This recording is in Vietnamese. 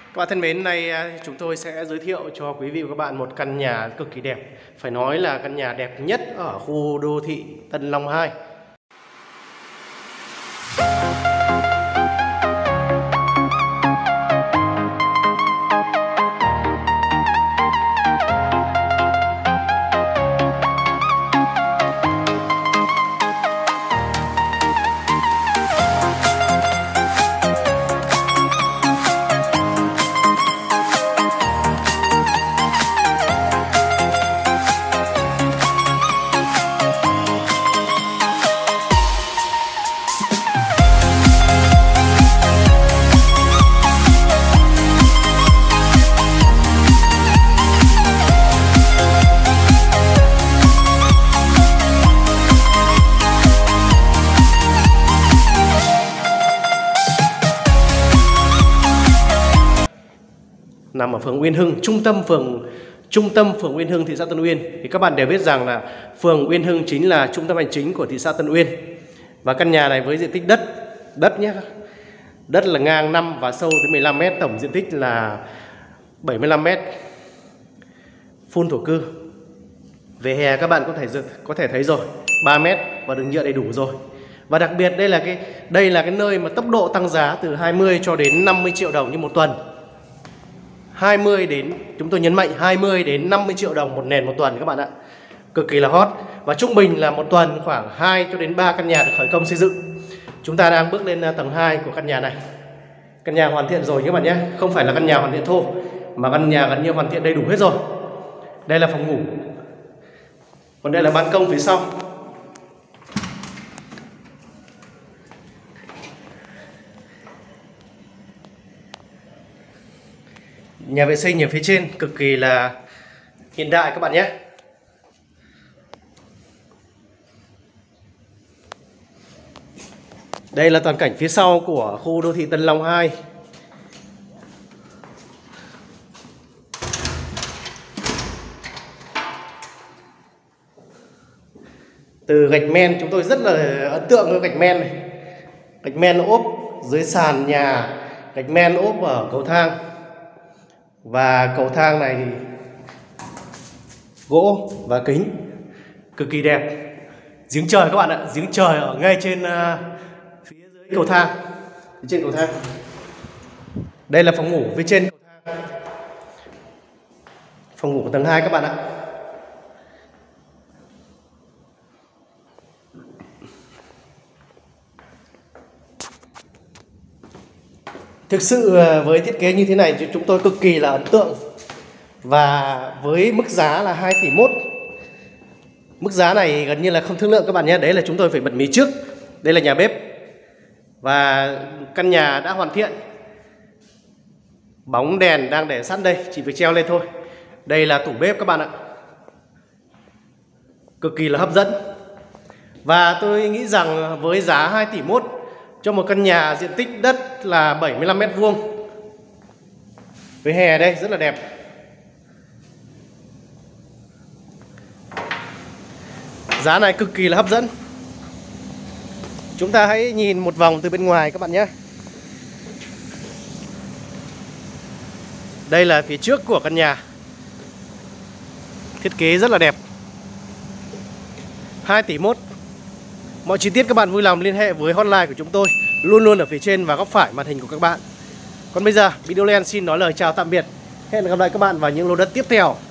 Các bạn thân mến, nay chúng tôi sẽ giới thiệu cho quý vị và các bạn một căn nhà cực kỳ đẹp. Phải nói là căn nhà đẹp nhất ở khu đô thị Tân Long 2. Nằm ở phường Uyên Hưng, trung tâm phường Uyên Hưng, thị xã Tân Uyên. Thì các bạn đều biết rằng là phường Uyên Hưng chính là trung tâm hành chính của thị xã Tân Uyên. Và căn nhà này với diện tích đất nhé, đất là ngang 5 và sâu tới 15 m, tổng diện tích là 75 m, full thổ cư. Về hè các bạn có thể thấy rồi, 3 m và đường nhựa đầy đủ rồi. Và đặc biệt đây là cái nơi mà tốc độ tăng giá từ 20 cho đến 50 triệu đồng như một tuần. 20 đến, chúng tôi nhấn mạnh 20 đến 50 triệu đồng một nền một tuần các bạn ạ. Cực kỳ là hot. Và trung bình là một tuần khoảng 2 cho đến 3 căn nhà được khởi công xây dựng. Chúng ta đang bước lên tầng 2 của căn nhà này. Căn nhà hoàn thiện rồi các bạn nhé. Không phải là căn nhà hoàn thiện thô, mà căn nhà gần như hoàn thiện đầy đủ hết rồi. Đây là phòng ngủ. Còn đây là ban công phía sau. Nhà vệ sinh ở phía trên cực kỳ là hiện đại các bạn nhé. Đây là toàn cảnh phía sau của khu đô thị Tân Long 2. Từ gạch men, chúng tôi rất là ấn tượng với gạch men này. Gạch men ốp dưới sàn nhà, gạch men ốp ở cầu thang. Và cầu thang này thì gỗ và kính, cực kỳ đẹp. Giếng trời các bạn ạ, giếng trời ở ngay trên phía dưới cầu thang, trên cầu thang. Đây là phòng ngủ phía trên cầu thang, phòng ngủ của tầng 2 các bạn ạ. Thực sự với thiết kế như thế này chúng tôi cực kỳ là ấn tượng. Và với mức giá là 2,1 tỷ. Mức giá này gần như là không thương lượng các bạn nhé. Đấy là chúng tôi phải bật mí trước. Đây là nhà bếp. Và căn nhà đã hoàn thiện. Bóng đèn đang để sẵn đây, chỉ phải treo lên thôi. Đây là tủ bếp các bạn ạ. Cực kỳ là hấp dẫn. Và tôi nghĩ rằng với giá 2,1 tỷ cho một căn nhà diện tích đất là 75 m². Với hè đây rất là đẹp. Giá này cực kỳ là hấp dẫn. Chúng ta hãy nhìn một vòng từ bên ngoài các bạn nhé. Đây là phía trước của căn nhà. Thiết kế rất là đẹp. 2,1 tỷ. Mọi chi tiết các bạn vui lòng liên hệ với hotline của chúng tôi, luôn luôn ở phía trên và góc phải màn hình của các bạn. Còn bây giờ, Video Land xin nói lời chào tạm biệt. Hẹn gặp lại các bạn vào những lô đất tiếp theo.